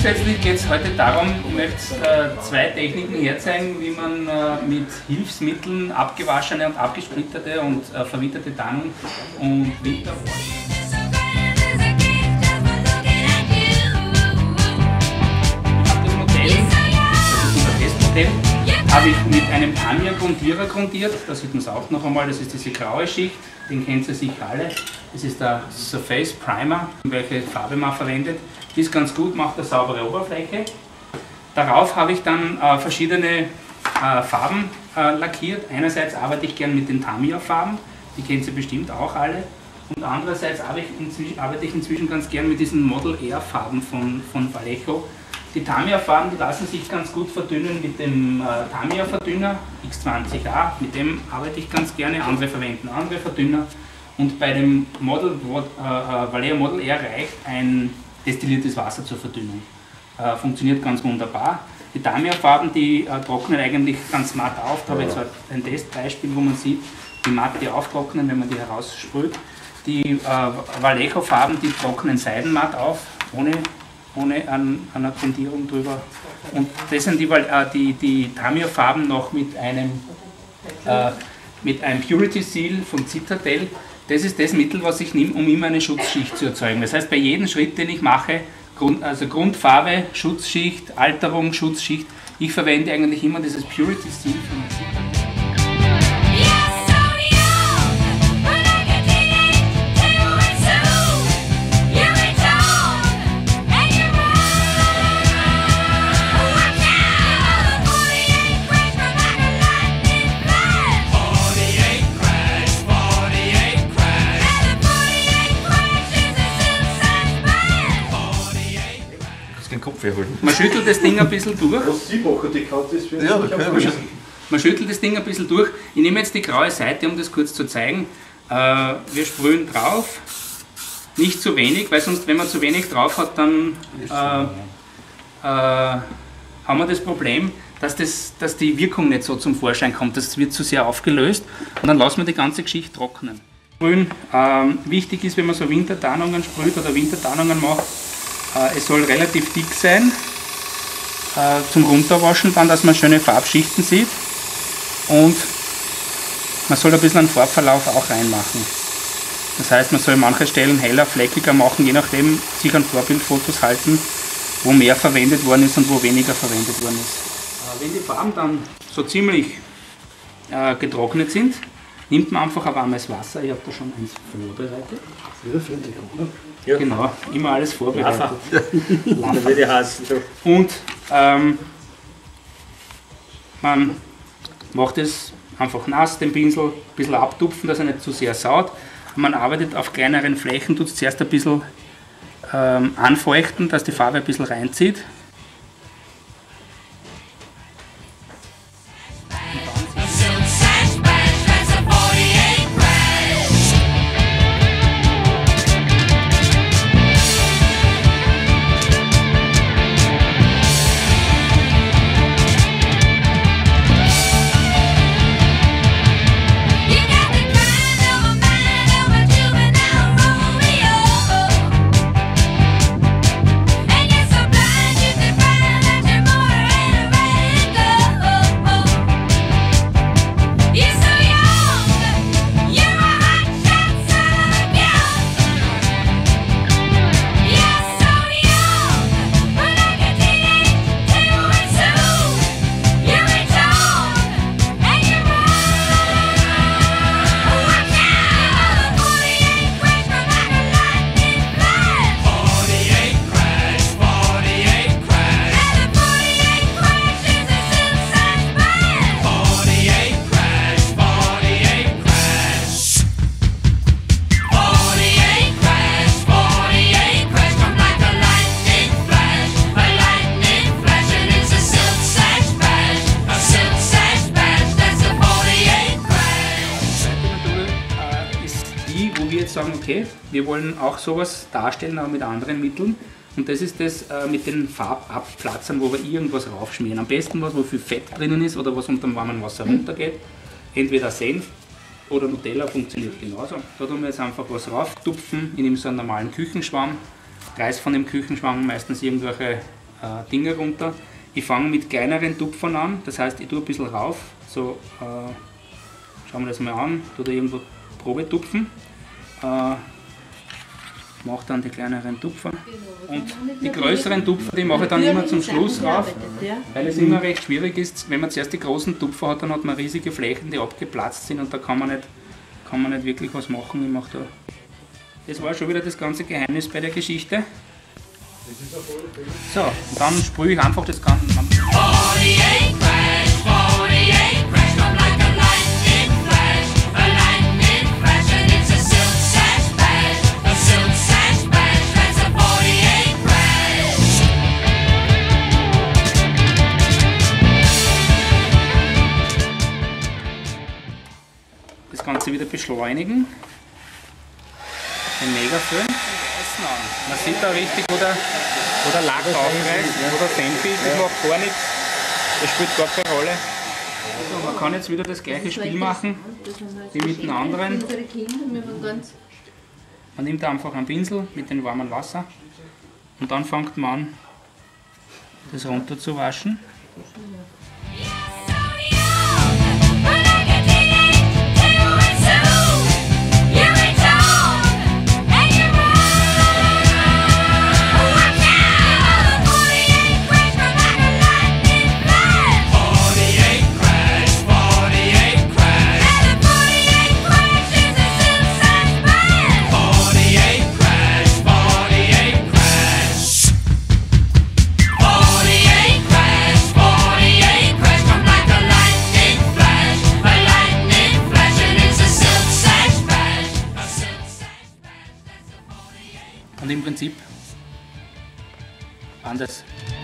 Grundsätzlich geht es heute darum, ich möchte zwei Techniken herzeigen, wie man mit Hilfsmitteln abgewaschene und abgesplitterte und verwitterte Tarnung und Winter habe ich mit einem Tamiya-Grundierer grundiert, da sieht man es auch noch einmal, das ist diese graue Schicht, den kennt ihr sicher alle. Das ist der Surface Primer, welche Farbe man verwendet. Die ist ganz gut, macht eine saubere Oberfläche. Darauf habe ich dann verschiedene Farben lackiert. Einerseits arbeite ich gern mit den Tamiya-Farben, die kennt ihr bestimmt auch alle. Und andererseits arbeite ich inzwischen ganz gern mit diesen Model Air Farben von Vallejo. Die Tamiya-Farben, die lassen sich ganz gut verdünnen mit dem Tamiya-Verdünner X20A. Mit dem arbeite ich ganz gerne, andere verwenden andere Verdünner. Und bei dem Vallejo Model Air reicht ein destilliertes Wasser zur Verdünnung. Funktioniert ganz wunderbar. Die Tamiya-Farben, die trocknen eigentlich ganz matt auf. Da habe ich jetzt ein Testbeispiel, wo man sieht, wie matt die auftrocknen, wenn man die heraussprüht. Die Vallejo-Farben, die trocknen seidenmatt auf, ohne eine Grundierung drüber. Und das sind die Tamiya-Farben noch mit einem Purity Seal von Citadel. Das ist das Mittel, was ich nehme, um immer eine Schutzschicht zu erzeugen. Das heißt, bei jedem Schritt, den ich mache, also Grundfarbe, Schutzschicht, Alterung, Schutzschicht, ich verwende eigentlich immer dieses Purity Seal von Citadel. Man schüttelt das Ding ein bisschen durch. Was Sie machen, die Kante ist für Man schüttelt das Ding ein bisschen durch. Ich nehme jetzt die graue Seite, um das kurz zu zeigen. Wir sprühen drauf, nicht zu wenig, weil sonst, wenn man zu wenig drauf hat, dann haben wir das Problem, dass die Wirkung nicht so zum Vorschein kommt. Das wird zu sehr aufgelöst und dann lassen wir die ganze Geschichte trocknen. Sprühen, wichtig ist, wenn man so Wintertarnungen sprüht oder Wintertarnungen macht, es soll relativ dick sein zum Runterwaschen, dann, dass man schöne Farbschichten sieht, und man soll ein bisschen einen Farbverlauf auch reinmachen. Das heißt, man soll manche Stellen heller, fleckiger machen, je nachdem sich an Vorbildfotos halten, wo mehr verwendet worden ist und wo weniger verwendet worden ist. Wenn die Farben dann so ziemlich getrocknet sind, nimmt man einfach ein warmes Wasser. Ich habe da schon eins vorbereitet. Wieder fertig, oder? Ja. Genau, immer alles vorbereitet. Und man macht es einfach nass, den Pinsel ein bisschen abtupfen, dass er nicht zu sehr saut. Man arbeitet auf kleineren Flächen, tut es zuerst ein bisschen anfeuchten, dass die Farbe ein bisschen reinzieht. Sagen, okay, wir wollen auch sowas darstellen, aber mit anderen Mitteln. Und das ist das mit den Farbabplatzern, wo wir irgendwas raufschmieren. Am besten was, wo viel Fett drinnen ist oder was unter dem warmen Wasser runtergeht. Entweder Senf oder Nutella, funktioniert genauso. Da tun wir jetzt einfach was rauf tupfen. Ich nehme so einen normalen Küchenschwamm, reiß von dem Küchenschwamm meistens irgendwelche Dinger runter. Ich fange mit kleineren Tupfern an, das heißt ich tue ein bisschen rauf, so schauen wir das mal an, tue da irgendwo Probe tupfen, mache dann die kleineren Tupfer und die größeren Tupfer, die mache ich dann immer zum Schluss rauf, weil es immer recht schwierig ist, wenn man zuerst die großen Tupfer hat, dann hat man riesige Flächen, die abgeplatzt sind und da kann man nicht wirklich was machen. Ich mache da. Das war schon wieder das ganze Geheimnis bei der Geschichte. So, und dann sprühe ich einfach das Ganze. 48 crash, come like a lightning flash, a lightning flash, and it's a silk sash bash, a silk sash bash, that's a 48 crash. Das Ganze wieder beschleunigen. Den Mega füllen. Man sieht da richtig, wo der Lack aufreißt, wo der Senf ist, das macht gar nichts, das spielt gar keine Rolle. Also man kann jetzt wieder das gleiche Spiel machen wie mit den anderen. Man nimmt einfach einen Pinsel mit dem warmen Wasser und dann fängt man an, das runter zu waschen. Und im Prinzip waren das